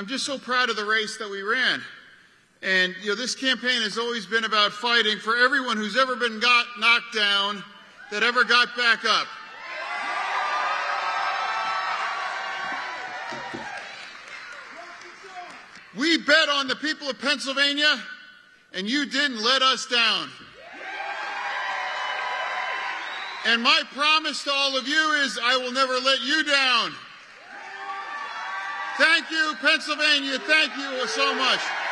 I'm just so proud of the race that we ran. And, you know, this campaign has always been about fighting for everyone who's ever been knocked down that ever got back up. We bet on the people of Pennsylvania, and you didn't let us down. And my promise to all of you is I will never let you down. Thank you, Pennsylvania. Thank you so much.